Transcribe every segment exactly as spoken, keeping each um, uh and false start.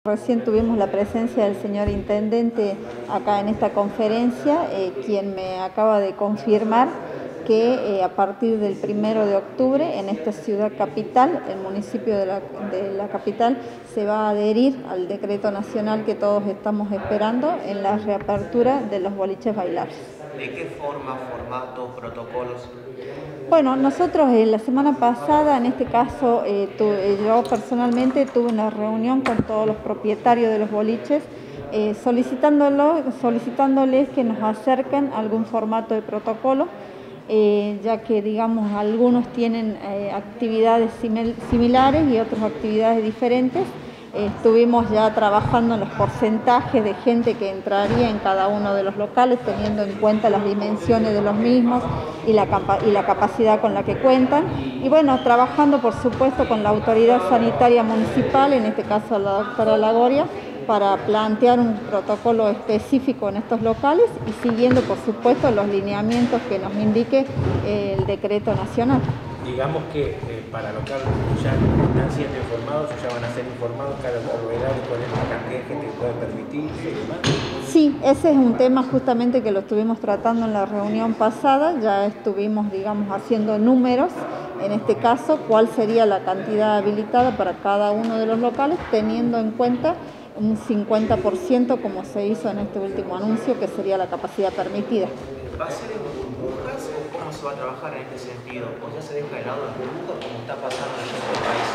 Recién tuvimos la presencia del señor intendente acá en esta conferencia, eh, quien me acaba de confirmar que eh, a partir del primero de octubre en esta ciudad capital, el municipio de la, de la capital, se va a adherir al decreto nacional que todos estamos esperando en la reapertura de los boliches bailables. ¿De qué forma, formato, protocolos? Bueno, nosotros eh, la semana pasada, en este caso, eh, tu, eh, yo personalmente tuve una reunión con todos los propietarios de los boliches, eh, solicitándolo, solicitándoles que nos acerquen algún formato de protocolo, eh, ya que, digamos, algunos tienen eh, actividades simil similares y otras actividades diferentes. Eh, estuvimos ya trabajando en los porcentajes de gente que entraría en cada uno de los locales, teniendo en cuenta las dimensiones de los mismos y la, y la capacidad con la que cuentan. Y bueno, trabajando por supuesto con la autoridad sanitaria municipal, en este caso la doctora Lagoria, para plantear un protocolo específico en estos locales y siguiendo por supuesto los lineamientos que nos indique el decreto nacional. Digamos que eh, para locales ya están siendo informados o ya van a ser informados cada novedad y cuál es la cantidad de gente que puede permitirse y demás. Sí, ese es un tema justamente que lo estuvimos tratando en la reunión pasada, ya estuvimos, digamos, haciendo números, en este caso, cuál sería la cantidad habilitada para cada uno de los locales, teniendo en cuenta un cincuenta por ciento como se hizo en este último anuncio, que sería la capacidad permitida. ¿Va a ser en burbujas o cómo se va a trabajar en este sentido? ¿O ya se deja de lado las burbujas como está pasando en el resto del país?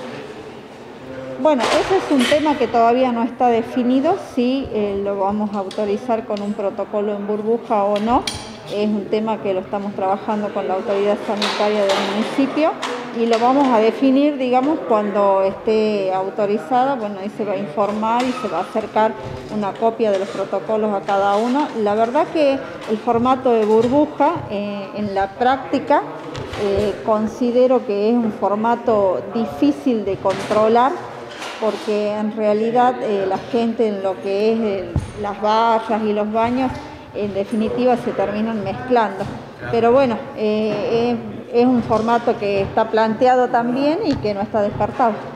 Bueno, ese es un tema que todavía no está definido, si eh, lo vamos a autorizar con un protocolo en burbuja o no. Es un tema que lo estamos trabajando con la autoridad sanitaria del municipio y lo vamos a definir, digamos, cuando esté autorizada. Bueno, ahí se va a informar y se va a acercar una copia de los protocolos a cada uno. La verdad que el formato de burbuja, eh, en la práctica, eh, considero que es un formato difícil de controlar, porque en realidad eh, la gente en lo que es eh, las barras y los baños, en definitiva se terminan mezclando. Pero bueno, eh, es, es un formato que está planteado también y que no está descartado.